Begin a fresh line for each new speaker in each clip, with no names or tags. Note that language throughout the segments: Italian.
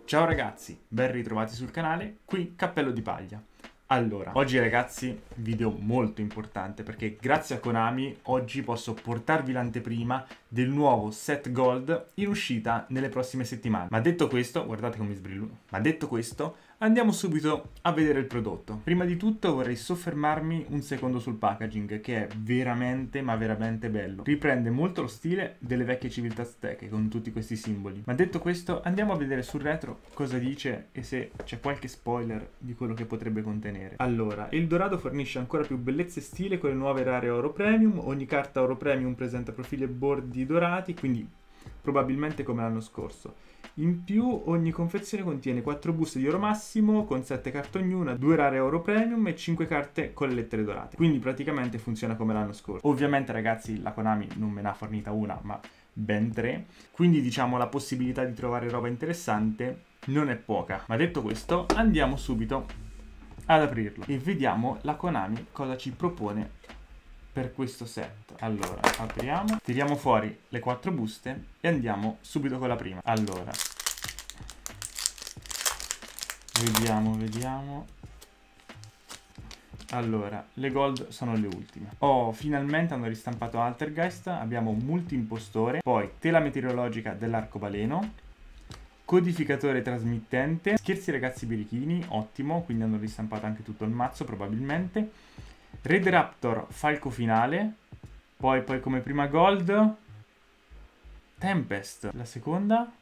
Ciao ragazzi, ben ritrovati sul canale, qui Cappello di Paglia. Allora, oggi ragazzi, video molto importante perché grazie a Konami oggi posso portarvi l'anteprima del nuovo set Gold in uscita nelle prossime settimane. Ma detto questo, guardate come mi sbrillo, ma detto questo, andiamo subito a vedere il prodotto. Prima di tutto vorrei soffermarmi un secondo sul packaging che è veramente ma veramente bello. Riprende molto lo stile delle vecchie civiltà azteche con tutti questi simboli. Ma detto questo, andiamo a vedere sul retro cosa dice e se c'è qualche spoiler di quello che potrebbe contenere. Allora, il dorato fornisce ancora più bellezza e stile con le nuove rare oro premium. Ogni carta oro premium presenta profili e bordi dorati, quindi probabilmente come l'anno scorso. In più ogni confezione contiene 4 buste di oro massimo con 7 carte ognuna, 2 rare oro premium e 5 carte con le lettere dorate. Quindi praticamente funziona come l'anno scorso. Ovviamente ragazzi la Konami non me ne ha fornita una ma ben 3, quindi diciamo la possibilità di trovare roba interessante non è poca. Ma detto questo andiamo subito ad aprirlo e vediamo la Konami cosa ci propone per questo set. Allora, apriamo, tiriamo fuori le 4 buste e andiamo subito con la prima. Allora, vediamo. Allora, le gold sono le ultime. Oh, finalmente hanno ristampato Altergeist, abbiamo multi-impostore, poi tela meteorologica dell'arcobaleno, codificatore trasmittente, scherzi ragazzi birichini, ottimo, quindi hanno ristampato anche tutto il mazzo probabilmente. Red Raptor falco finale, poi come prima gold Tempest, la seconda,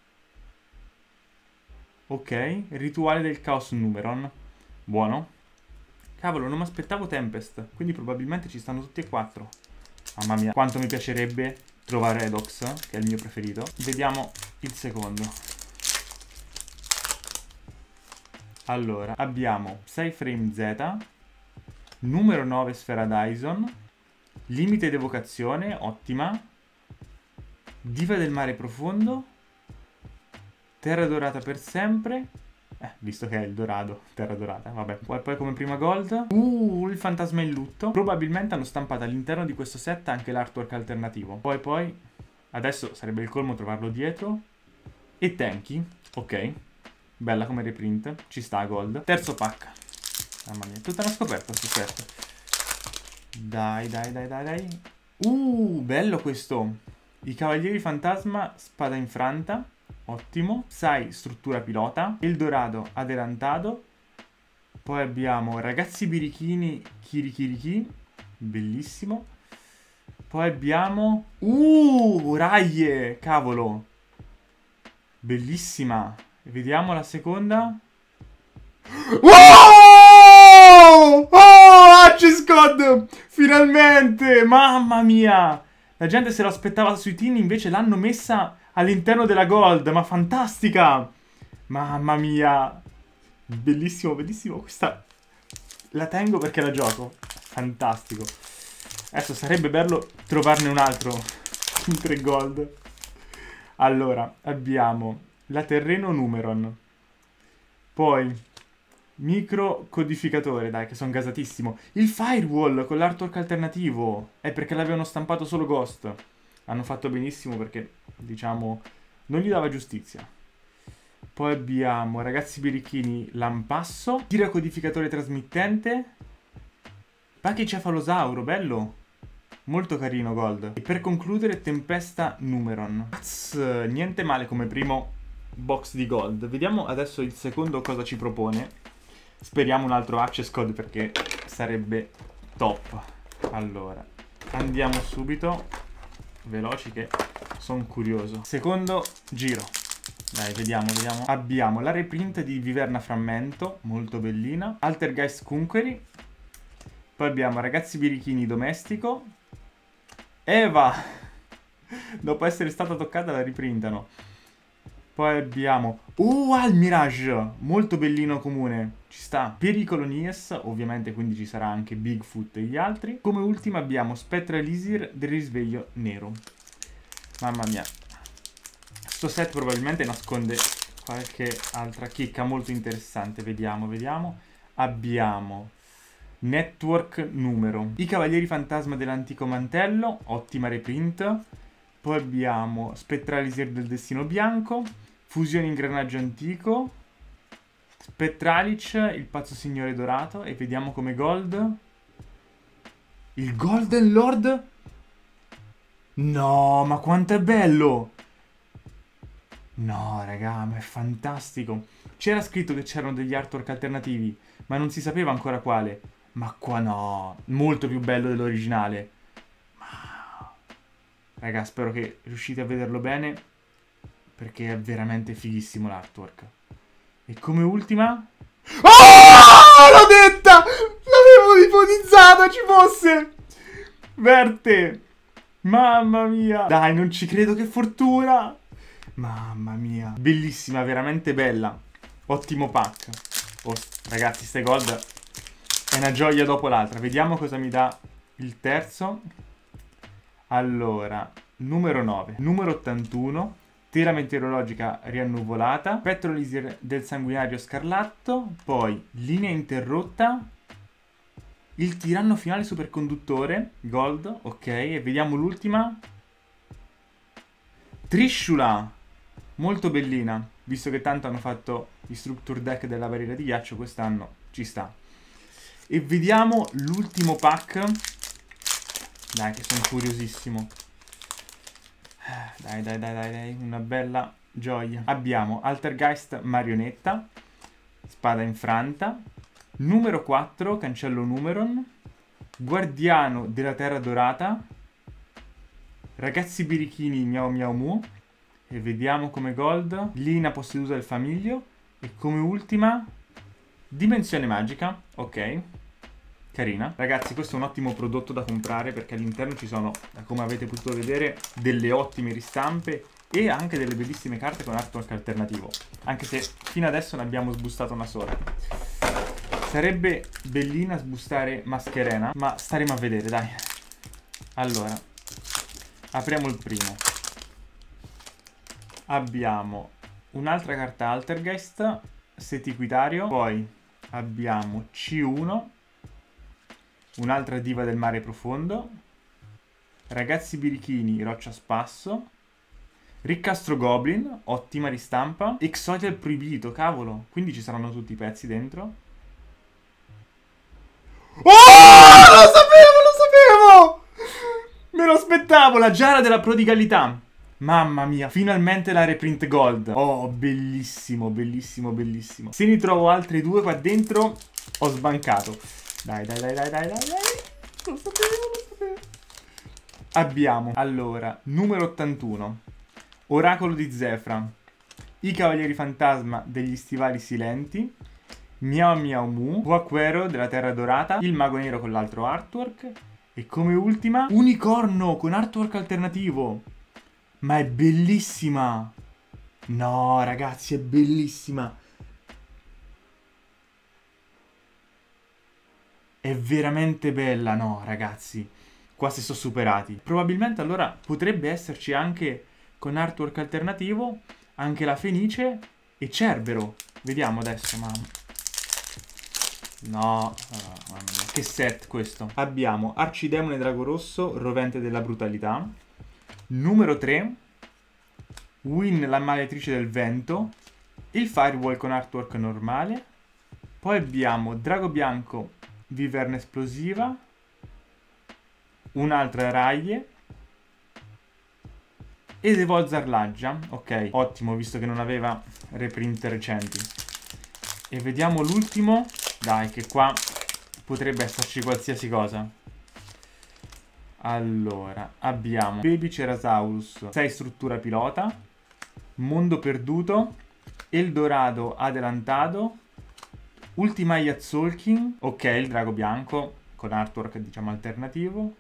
ok, rituale del caos Numeron, buono. Cavolo, non mi aspettavo Tempest, quindi probabilmente ci stanno tutti e 4. Mamma mia, quanto mi piacerebbe trovare Redox, che è il mio preferito. Vediamo il secondo. Allora, abbiamo 6 frame Z, numero 9 sfera Dyson, limite d'evocazione, ottima, diva del mare profondo, terra dorata per sempre, visto che è il dorado, terra dorata, vabbè. Poi come prima gold, il fantasma in lutto. Probabilmente hanno stampato all'interno di questo set anche l'artwork alternativo. Poi, adesso sarebbe il colmo trovarlo dietro. E Tenki, ok. Bella come reprint, ci sta gold. Terzo pack. Mamma mia, tutta una scoperta sto set. Dai. Bello questo. I cavalieri fantasma, spada infranta. Ottimo. Sai, struttura pilota. Eldorado adelantado. Poi abbiamo ragazzi birichini Kirikiriki. Bellissimo. Poi abbiamo Raie. Cavolo. Bellissima. Vediamo la seconda. Wow! Oh, Access God! Finalmente! Mamma mia! La gente se lo aspettava sui tin, invece l'hanno messa all'interno della Gold. Ma fantastica! Mamma mia! Bellissimo, bellissimo. Questa la tengo perché la gioco. Fantastico. Adesso sarebbe bello trovarne un altro in 3 Gold. Allora, abbiamo la Terreno Numeron. Poi micro codificatore, dai che sono gasatissimo. Il Firewall con l'artwork alternativo. È perché l'avevano stampato solo Ghost. Hanno fatto benissimo perché, diciamo, non gli dava giustizia. Poi abbiamo ragazzi birichini Lampasso. Tira codificatore trasmittente. Pachicefalosauro, bello. Molto carino gold. E per concludere Tempesta Numeron. Niente male come primo box di gold. Vediamo adesso il secondo cosa ci propone. Speriamo un altro access code perché sarebbe top. Allora, andiamo subito. Veloci che sono curioso. Secondo giro. Dai, vediamo. Abbiamo la reprint di Viverna Frammento, molto bellina. Altergeist Conquery. Poi abbiamo ragazzi birichini domestico. Eva! Dopo essere stata toccata la riprintano. Poi abbiamo Al Mirage, molto bellino comune, ci sta. Pericolo Nies, ovviamente quindi ci sarà anche Bigfoot e gli altri. Come ultima abbiamo Spectral Elisir del risveglio nero. Mamma mia. Sto set probabilmente nasconde qualche altra chicca molto interessante. Vediamo. Abbiamo Network Numero. I Cavalieri Fantasma dell'Antico Mantello, ottima reprint. Poi abbiamo Spectral Elisir del Destino Bianco. Fusione ingranaggio antico, Spectralic, il pazzo signore dorato, e vediamo come gold. Il Golden Lord? No, ma quanto è bello! No, raga, ma è fantastico. C'era scritto che c'erano degli artwork alternativi, ma non si sapeva ancora quale. Ma qua no, molto più bello dell'originale. Ma... raga, spero che riuscite a vederlo bene, perché è veramente fighissimo l'artwork. E come ultima... oh, l'ho detta! L'avevo ipotizzata ci fosse! Verte! Mamma mia! Dai, non ci credo, che fortuna! Mamma mia. Bellissima, veramente bella. Ottimo pack. Oh, ragazzi, ste gold è una gioia dopo l'altra. Vediamo cosa mi dà il terzo. Allora, numero 9. Numero 81. Tela meteorologica riannuvolata. Petrolisi del sanguinario scarlatto. Poi, linea interrotta. Il tiranno finale superconduttore. Gold, ok. E vediamo l'ultima. Trishula. Molto bellina, visto che tanto hanno fatto i structure deck della barriera di ghiaccio, quest'anno ci sta. E vediamo l'ultimo pack. Dai, che sono curiosissimo. Dai, una bella gioia. Abbiamo Altergeist marionetta, spada infranta, numero 4, cancello Numeron, guardiano della terra dorata, ragazzi birichini miau miau mu. E vediamo come gold, Lina posseduta del famiglio. E come ultima, dimensione magica. Ok, carina. Ragazzi, questo è un ottimo prodotto da comprare, perché all'interno ci sono, come avete potuto vedere, delle ottime ristampe e anche delle bellissime carte con artwork alternativo. Anche se fino adesso ne abbiamo sbustata una sola. Sarebbe bellina sbustare Mascherena, ma staremo a vedere, dai. Allora, apriamo il primo. Abbiamo un'altra carta Altergeist, Setiquitario, poi abbiamo C1, un'altra diva del mare profondo, ragazzi birichini, roccia spasso, Riccastro Goblin, ottima ristampa, Exodia il proibito, cavolo, quindi ci saranno tutti i pezzi dentro. Oh, lo sapevo! Me lo aspettavo, la Giara della prodigalità. Mamma mia, finalmente la reprint gold. Oh, bellissimo, bellissimo, bellissimo. Se ne trovo altre due qua dentro, ho sbancato. Dai. Lo sapevo. Abbiamo, allora, numero 81. Oracolo di Zefra. I Cavalieri Fantasma degli Stivali Silenti. Miao Miao Mu. Guaquero della Terra Dorata. Il Mago Nero con l'altro artwork. E come ultima, Unicorno con artwork alternativo. Ma è bellissima! No, ragazzi, è bellissima! È veramente bella, no, ragazzi. Qua si sono superati. Probabilmente allora potrebbe esserci anche con artwork alternativo anche la Fenice e Cerbero. Vediamo adesso, mamma. No, mamma mia, che set questo. Abbiamo Arcidemone Drago Rosso, Rovente della Brutalità. Numero 3, Win la Maletrice del Vento, il Firewall con artwork normale, poi abbiamo Drago Bianco, Viverna Esplosiva, un'altra Raglie ed Evolzar Laggia. Ok, ottimo, visto che non aveva reprint recenti. E vediamo l'ultimo, dai, che qua potrebbe esserci qualsiasi cosa. Allora, abbiamo Baby Cerasaurus, 6 struttura pilota, Mondo Perduto, Eldorado Adelantado, Ultima Yatzolkin, ok, il drago bianco con artwork diciamo alternativo,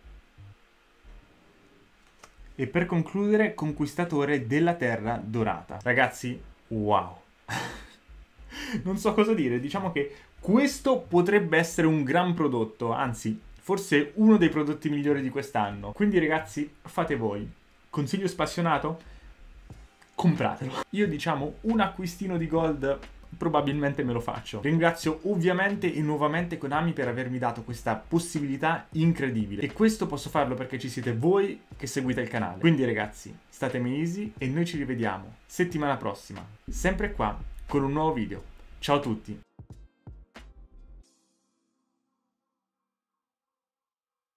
e per concludere Conquistatore della Terra Dorata. Ragazzi, wow! Non so cosa dire, diciamo che questo potrebbe essere un gran prodotto, anzi forse uno dei prodotti migliori di quest'anno. Quindi ragazzi, fate voi. Consiglio spassionato? Compratelo. Io diciamo un acquistino di gold probabilmente me lo faccio. Ringrazio ovviamente e nuovamente Konami per avermi dato questa possibilità incredibile, e questo posso farlo perché ci siete voi che seguite il canale. Quindi ragazzi, statemi easy e noi ci rivediamo settimana prossima, sempre qua con un nuovo video. Ciao a tutti!